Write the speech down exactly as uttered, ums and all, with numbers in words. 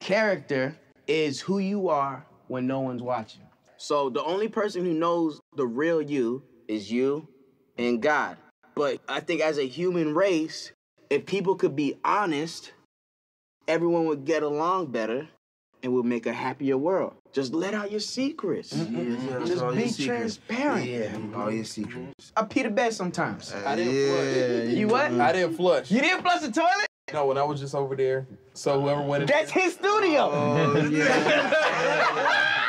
character is who you are when no one's watching. So the only person who knows the real you is you and God. But I think as a human race, if people could be honest, everyone would get along better and would make a happier world. Just let out your secrets. Mm-hmm. Yeah, just all be your transparent. Yeah, all your secrets. I pee the bed sometimes. Uh, I didn't yeah, flush. You what? I didn't flush. You didn't flush the toilet? No, when I was just over there. So whoever went in That's his studio. Oh, yeah.